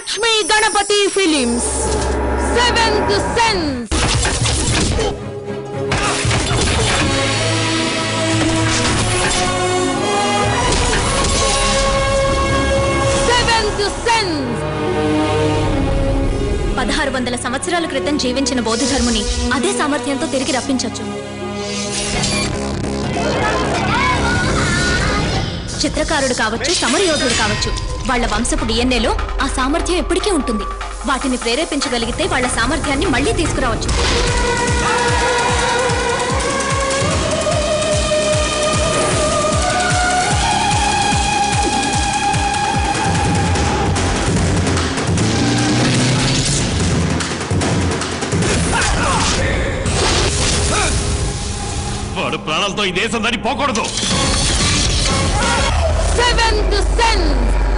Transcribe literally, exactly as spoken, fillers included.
Lakshmi Ganapathi films seventh sense. Seventh sense. పదహారు వందల సంవత్సరాల క్రితం జీవించిన బౌద్ధధర్ముని అదే సామర్థ్యంతో తిరిగి రప్పించవచ్చు. చిత్రకారుడు కావచ్చు, సమరయోధుడు కావచ్చు, వాళ్ల వంశపు డిఎన్ఏలో ఆ సామర్థ్యం ఎప్పటికీ ఉంటుంది. వాటిని ప్రేరేపించగలిగితే వాళ్ల సామర్థ్యాన్ని మళ్లీ తీసుకురావచ్చు. వాడు ప్రాణాలతో ఈ దేశం దాన్ని పోకూడదు. Seventh sense.